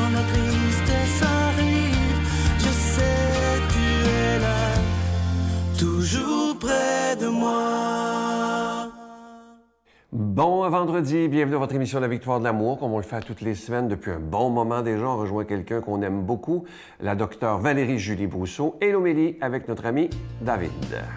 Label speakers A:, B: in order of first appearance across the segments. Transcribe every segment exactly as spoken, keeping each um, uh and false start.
A: quand la tristesse arrive, je sais tu es là, toujours près de moi.
B: Bon vendredi, bienvenue à votre émission La Victoire de l'amour, comme on le fait toutes les semaines depuis un bon moment déjà. On rejoint quelqu'un qu'on aime beaucoup, la docteure Valérie Julie Brousseau et l'homélie avec notre ami David.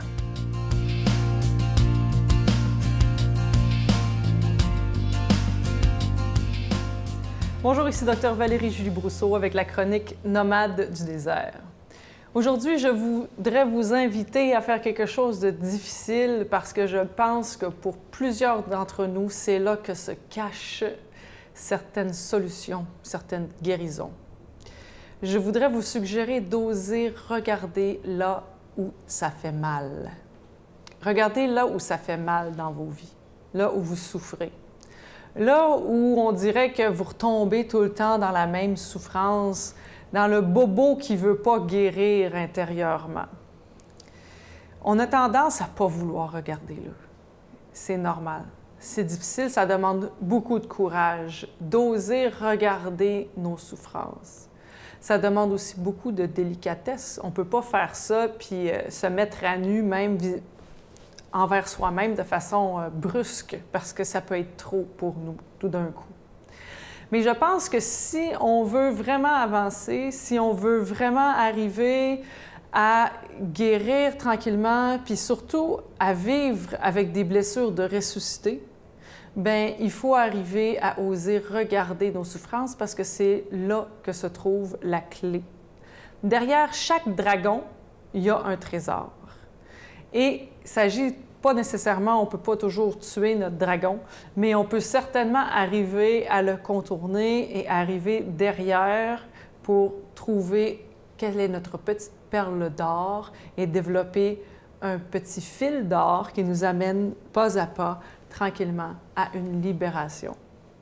C: Bonjour, ici docteure Valérie Julie Brousseau avec la chronique Nomade du désert. Aujourd'hui, je voudrais vous inviter à faire quelque chose de difficile parce que je pense que pour plusieurs d'entre nous, c'est là que se cachent certaines solutions, certaines guérisons. Je voudrais vous suggérer d'oser regarder là où ça fait mal. Regardez là où ça fait mal dans vos vies, là où vous souffrez. Là où on dirait que vous retombez tout le temps dans la même souffrance, dans le bobo qui ne veut pas guérir intérieurement. On a tendance à ne pas vouloir regarder là. C'est normal. C'est difficile, ça demande beaucoup de courage, d'oser regarder nos souffrances. Ça demande aussi beaucoup de délicatesse. On ne peut pas faire ça puis euh, se mettre à nu même envers soi-même de façon euh, brusque parce que ça peut être trop pour nous tout d'un coup. Mais je pense que si on veut vraiment avancer, si on veut vraiment arriver à guérir tranquillement, puis surtout à vivre avec des blessures de ressuscité, bien, il faut arriver à oser regarder nos souffrances parce que c'est là que se trouve la clé. Derrière chaque dragon, il y a un trésor. Et il s'agit pas nécessairement, on ne peut pas toujours tuer notre dragon, mais on peut certainement arriver à le contourner et arriver derrière pour trouver quelle est notre petite perle d'or et développer un petit fil d'or qui nous amène pas à pas, tranquillement, à une libération.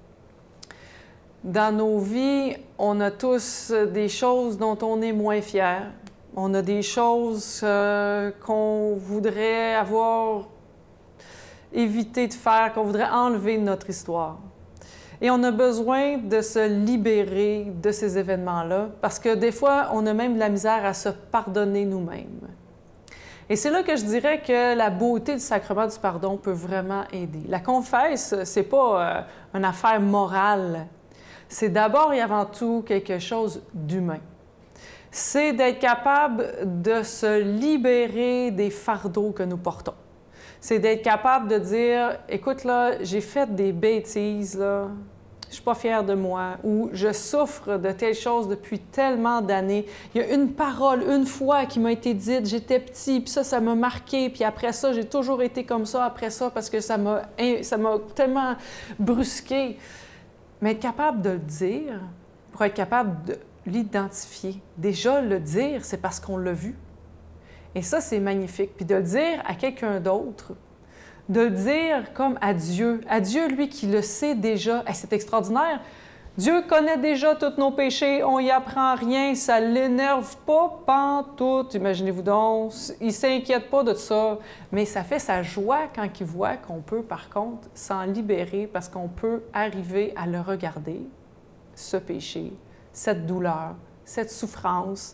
C: Dans nos vies, on a tous des choses dont on est moins fiers. On a des choses euh, qu'on voudrait avoir évité de faire, qu'on voudrait enlever de notre histoire. Et on a besoin de se libérer de ces événements-là parce que des fois, on a même de la misère à se pardonner nous-mêmes. Et c'est là que je dirais que la beauté du sacrement du pardon peut vraiment aider. La confesse, c'est pas euh, une affaire morale. C'est d'abord et avant tout quelque chose d'humain. C'est d'être capable de se libérer des fardeaux que nous portons. C'est d'être capable de dire, écoute là, j'ai fait des bêtises, là, je suis pas fière de moi, ou je souffre de telle chose depuis tellement d'années. Il y a une parole, une fois qui m'a été dite, j'étais petit, puis ça, ça m'a marqué, puis après ça, j'ai toujours été comme ça après ça parce que ça m'a, ça m'a tellement brusqué. Mais être capable de le dire, pour être capable de l'identifier. Déjà, le dire, c'est parce qu'on l'a vu. Et ça, c'est magnifique. Puis de le dire à quelqu'un d'autre, de le dire comme à Dieu. À Dieu, lui, qui le sait déjà. Hey, c'est extraordinaire. Dieu connaît déjà tous nos péchés, on n'y apprend rien, ça ne l'énerve pas pantoute. Imaginez-vous donc, il ne s'inquiète pas de ça. Mais ça fait sa joie quand il voit qu'on peut, par contre, s'en libérer parce qu'on peut arriver à le regarder, ce péché, cette douleur, cette souffrance,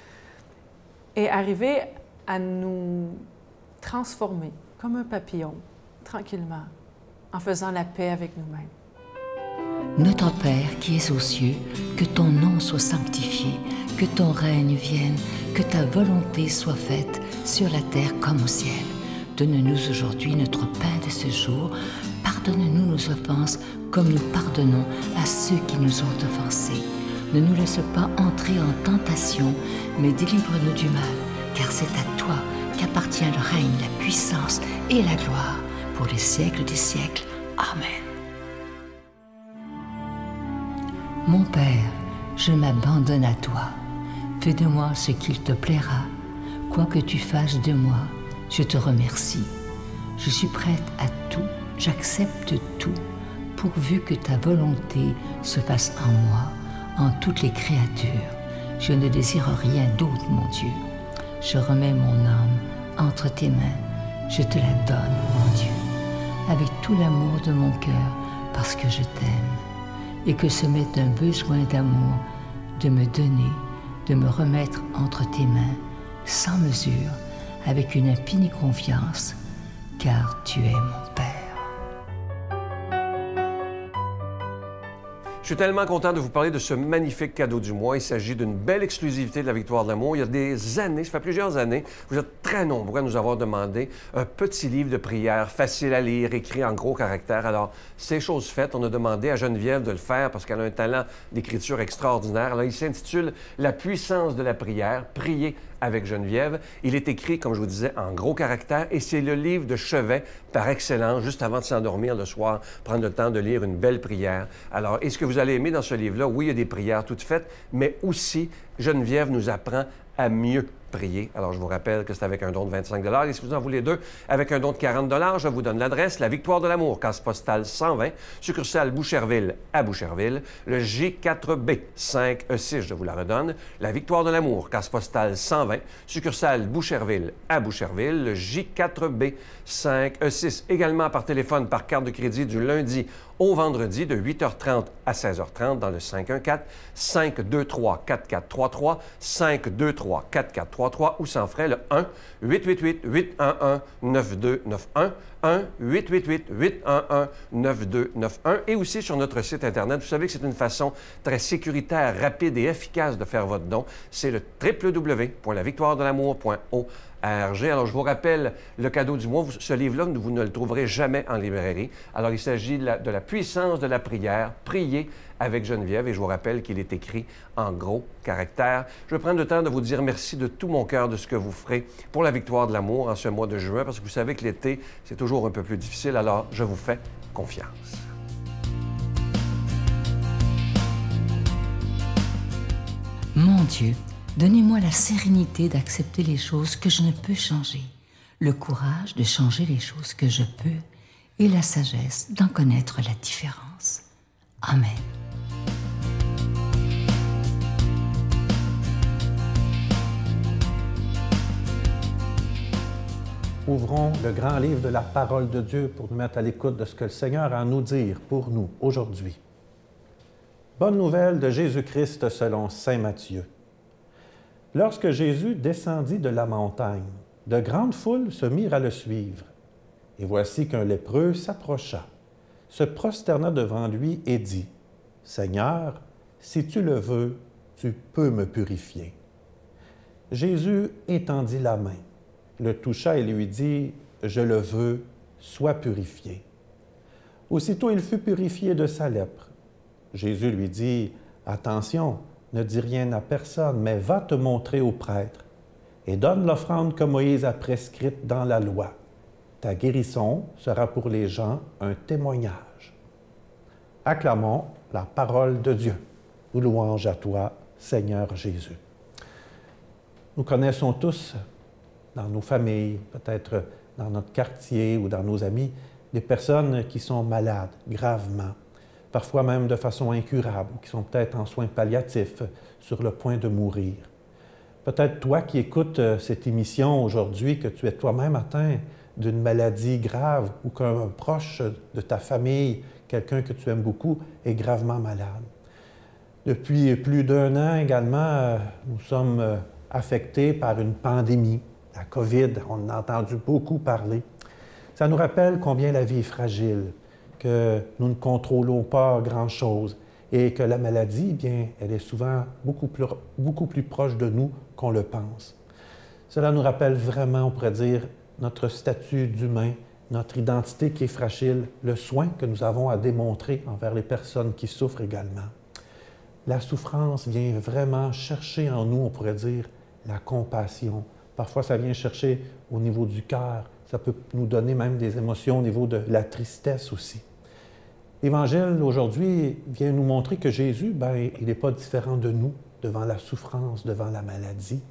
C: et arriver à nous transformer comme un papillon, tranquillement, en faisant la paix avec nous-mêmes.
D: Notre Père qui es aux cieux, que ton nom soit sanctifié, que ton règne vienne, que ta volonté soit faite sur la terre comme au ciel. Donne-nous aujourd'hui notre pain de ce jour. Pardonne-nous nos offenses comme nous pardonnons à ceux qui nous ont offensés. Ne nous laisse pas entrer en tentation, mais délivre-nous du mal, car c'est à toi qu'appartient le règne, la puissance et la gloire pour les siècles des siècles. Amen. Mon Père, je m'abandonne à toi. Fais de moi ce qu'il te plaira. Quoi que tu fasses de moi, je te remercie. Je suis prête à tout, j'accepte tout, pourvu que ta volonté se fasse en moi, en toutes les créatures. Je ne désire rien d'autre, mon Dieu. Je remets mon âme entre tes mains. Je te la donne, mon Dieu, avec tout l'amour de mon cœur, parce que je t'aime, et que ce m'est un besoin d'amour de me donner, de me remettre entre tes mains, sans mesure, avec une infinie confiance, car tu es mon Père.
B: Je suis tellement content de vous parler de ce magnifique cadeau du mois. Il s'agit d'une belle exclusivité de la Victoire de l'amour. Il y a des années, ça fait plusieurs années, vous êtes très nombreux à nous avoir demandé un petit livre de prière facile à lire, écrit en gros caractères. Alors, c'est chose faite. On a demandé à Geneviève de le faire parce qu'elle a un talent d'écriture extraordinaire. Alors, il s'intitule « La puissance de la prière, prier avec Geneviève ». Il est écrit, comme je vous disais, en gros caractères et c'est le livre de chevet par excellence, juste avant de s'endormir le soir, prendre le temps de lire une belle prière. Alors, est-ce que vous allez aimer dans ce livre-là? Oui, il y a des prières toutes faites, mais aussi, Geneviève nous apprend à mieux prier. Alors, je vous rappelle que c'est avec un don de vingt-cinq dollars. Et si vous en voulez deux, avec un don de quarante dollars, je vous donne l'adresse, la Victoire de l'amour, case postale cent vingt, succursale Boucherville à Boucherville, le J quatre B cinq E six, je vous la redonne, la Victoire de l'amour, case postale cent vingt, succursale Boucherville à Boucherville, le J quatre B cinq E six. Également par téléphone, par carte de crédit du lundi au vendredi de huit heures trente à seize heures trente dans le cinq un quatre, cinq deux trois, quatre quatre trois trois, cinq deux trois, quatre quatre trois trois ou sans frais le un huit huit huit, huit un un, neuf deux neuf un, un huit huit huit, huit un un, neuf deux neuf un et aussi sur notre site Internet. Vous savez que c'est une façon très sécuritaire, rapide et efficace de faire votre don. C'est le w w w point la victoire de l'amour point org. Alors, je vous rappelle le cadeau du mois. Ce livre-là, vous ne le trouverez jamais en librairie. Alors, il s'agit de la, de la puissance de la prière, prier avec Geneviève. Et je vous rappelle qu'il est écrit en gros caractères. Je vais prendre le temps de vous dire merci de tout mon cœur de ce que vous ferez pour la Victoire de l'amour en ce mois de juin, parce que vous savez que l'été, c'est toujours un peu plus difficile. Alors, je vous fais confiance.
D: Mon Dieu, donnez-moi la sérénité d'accepter les choses que je ne peux changer, le courage de changer les choses que je peux et la sagesse d'en connaître la différence. Amen.
E: Ouvrons le grand livre de la parole de Dieu pour nous mettre à l'écoute de ce que le Seigneur a à nous dire pour nous aujourd'hui. Bonne nouvelle de Jésus-Christ selon saint Matthieu. Lorsque Jésus descendit de la montagne, de grandes foules se mirent à le suivre. Et voici qu'un lépreux s'approcha, se prosterna devant lui et dit, « Seigneur, si tu le veux, tu peux me purifier. » Jésus étendit la main, le toucha et lui dit, « Je le veux, sois purifié. » Aussitôt il fut purifié de sa lèpre. Jésus lui dit, « Attention, ne dis rien à personne, mais va te montrer au prêtre et donne l'offrande que Moïse a prescrite dans la loi. Ta guérison sera pour les gens un témoignage. » Acclamons la parole de Dieu. Louange à toi, Seigneur Jésus. Nous connaissons tous, dans nos familles, peut-être dans notre quartier ou dans nos amis, des personnes qui sont malades gravement, parfois même de façon incurable, ou qui sont peut-être en soins palliatifs, sur le point de mourir. Peut-être toi qui écoutes cette émission aujourd'hui, que tu es toi-même atteint d'une maladie grave ou qu'un proche de ta famille, quelqu'un que tu aimes beaucoup, est gravement malade. Depuis plus d'un an également, nous sommes affectés par une pandémie, la COVID, on en a entendu beaucoup parler. Ça nous rappelle combien la vie est fragile, que nous ne contrôlons pas grand-chose et que la maladie, bien, elle est souvent beaucoup plus, beaucoup plus proche de nous qu'on le pense. Cela nous rappelle vraiment, on pourrait dire, notre statut d'humain, notre identité qui est fragile, le soin que nous avons à démontrer envers les personnes qui souffrent également. La souffrance vient vraiment chercher en nous, on pourrait dire, la compassion. Parfois, ça vient chercher au niveau du cœur. Ça peut nous donner même des émotions au niveau de la tristesse aussi. L'Évangile, aujourd'hui, vient nous montrer que Jésus, bien, il n'est pas différent de nous devant la souffrance, devant la maladie.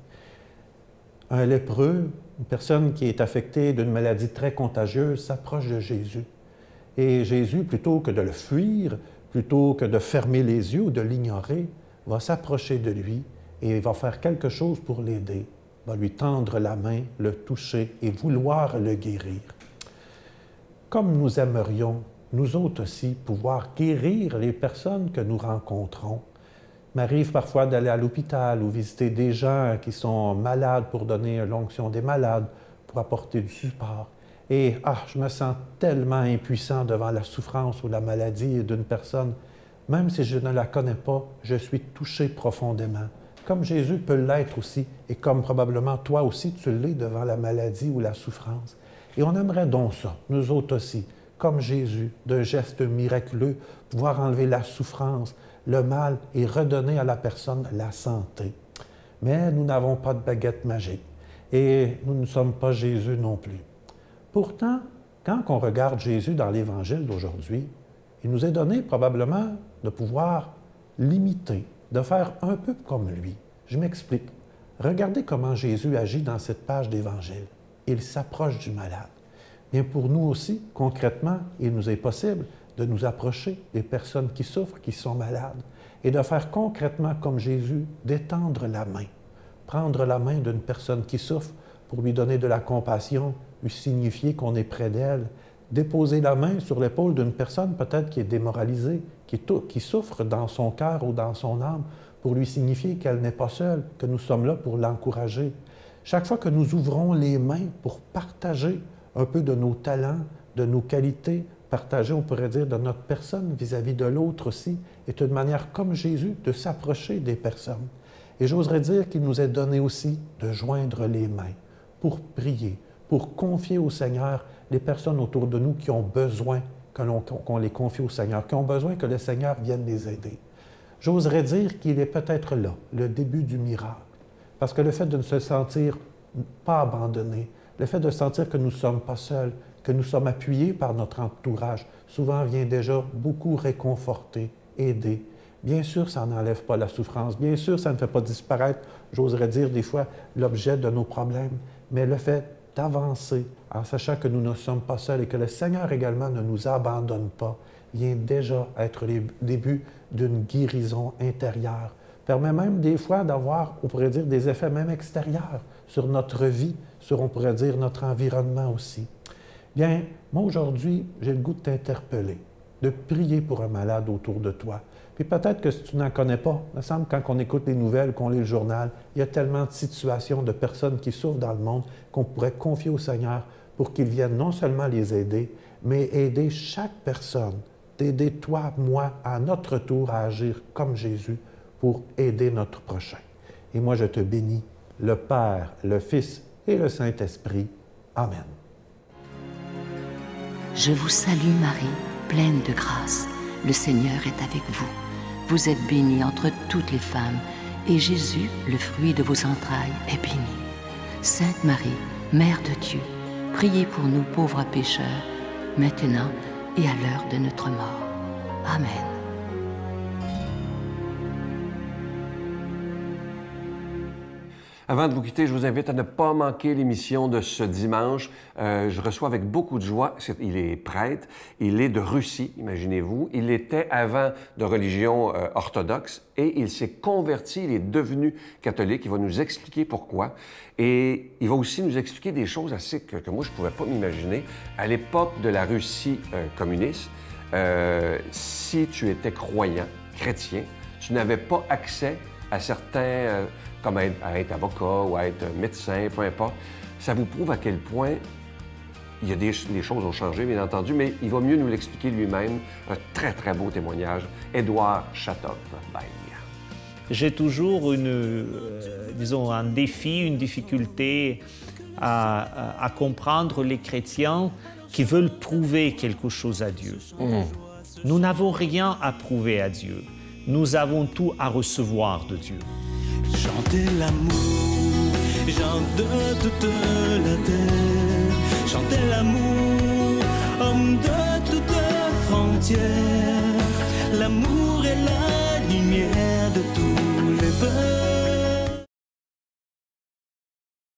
E: Un lépreux, une personne qui est affectée d'une maladie très contagieuse, s'approche de Jésus. Et Jésus, plutôt que de le fuir, plutôt que de fermer les yeux ou de l'ignorer, va s'approcher de lui et va faire quelque chose pour l'aider, va lui tendre la main, le toucher et vouloir le guérir. Comme nous aimerions, nous autres aussi, pouvoir guérir les personnes que nous rencontrons, Il m'arrive parfois d'aller à l'hôpital ou visiter des gens qui sont malades pour donner l'onction des malades, pour apporter du support. Et ah, je me sens tellement impuissant devant la souffrance ou la maladie d'une personne. Même si je ne la connais pas, je suis touché profondément. Comme Jésus peut l'être aussi, et comme probablement toi aussi tu l'es devant la maladie ou la souffrance. Et on aimerait donc ça, nous autres aussi, comme Jésus, d'un geste miraculeux, pouvoir enlever la souffrance, le mal et redonner à la personne la santé. Mais nous n'avons pas de baguette magique et nous ne sommes pas Jésus non plus. Pourtant, quand on regarde Jésus dans l'Évangile d'aujourd'hui, il nous est donné probablement de pouvoir l'imiter, de faire un peu comme lui. Je m'explique. Regardez comment Jésus agit dans cette page d'Évangile. Il s'approche du malade. Bien, pour nous aussi, concrètement, il nous est possible de nous approcher des personnes qui souffrent, qui sont malades, et de faire concrètement comme Jésus, d'étendre la main. Prendre la main d'une personne qui souffre pour lui donner de la compassion, lui signifier qu'on est près d'elle, déposer la main sur l'épaule d'une personne peut-être qui est démoralisée, qui, qui souffre dans son cœur ou dans son âme, pour lui signifier qu'elle n'est pas seule, que nous sommes là pour l'encourager. Chaque fois que nous ouvrons les mains pour partager un peu de nos talents, de nos qualités, partager, on pourrait dire, de notre personne vis-à-vis de l'autre aussi, est une manière, comme Jésus, de s'approcher des personnes. Et j'oserais dire qu'il nous est donné aussi de joindre les mains pour prier, pour confier au Seigneur les personnes autour de nous qui ont besoin que l'on, qu'on les confie au Seigneur, qui ont besoin que le Seigneur vienne les aider. J'oserais dire qu'il est peut-être là, le début du miracle. Parce que le fait de ne se sentir pas abandonné, le fait de sentir que nous ne sommes pas seuls, que nous sommes appuyés par notre entourage, souvent vient déjà beaucoup réconforter, aider. Bien sûr, ça n'enlève pas la souffrance. Bien sûr, ça ne fait pas disparaître, j'oserais dire des fois, l'objet de nos problèmes. Mais le fait d'avancer en sachant que nous ne sommes pas seuls et que le Seigneur également ne nous abandonne pas, vient déjà être le début d'une guérison intérieure. Permet même des fois d'avoir, on pourrait dire, des effets même extérieurs sur notre vie, sur, on pourrait dire, notre environnement aussi. Bien, moi aujourd'hui, j'ai le goût de t'interpeller, de prier pour un malade autour de toi. Puis peut-être que si tu n'en connais pas, il me semble quand on écoute les nouvelles, qu'on lit le journal, il y a tellement de situations de personnes qui souffrent dans le monde qu'on pourrait confier au Seigneur pour qu'il vienne non seulement les aider, mais aider chaque personne, d'aider toi, moi, à notre tour à agir comme Jésus pour aider notre prochain. Et moi, je te bénis, le Père, le Fils et le Saint-Esprit. Amen.
D: Je vous salue Marie, pleine de grâce. Le Seigneur est avec vous. Vous êtes bénie entre toutes les femmes, et Jésus, le fruit de vos entrailles, est béni. Sainte Marie, Mère de Dieu, priez pour nous pauvres pécheurs, maintenant et à l'heure de notre mort. Amen.
B: Avant de vous quitter, je vous invite à ne pas manquer l'émission de ce dimanche. Euh, je reçois avec beaucoup de joie, c'est, il est prêtre, il est de Russie, imaginez-vous. Il était avant de religion euh, orthodoxe et il s'est converti, il est devenu catholique. Il va nous expliquer pourquoi. Et il va aussi nous expliquer des choses assez que, que moi, je ne pouvais pas m'imaginer. À l'époque de la Russie euh, communiste, euh, si tu étais croyant, chrétien, tu n'avais pas accès à certains... Euh, comme à être, à être avocat ou à être médecin, peu importe. Ça vous prouve à quel point il y a des, les choses ont changé, bien entendu, mais il va mieux nous l'expliquer lui-même. Un très, très beau témoignage. Édouard Chatov. Bye.
F: J'ai toujours une, euh, disons, un défi, une difficulté à, à, à comprendre les chrétiens qui veulent prouver quelque chose à Dieu. Mmh. Nous n'avons rien à prouver à Dieu. Nous avons tout à recevoir de Dieu.
A: Chantez l'amour, gens de toute la terre. Chantez l'amour, homme de toute frontière. L'amour est la lumière de toute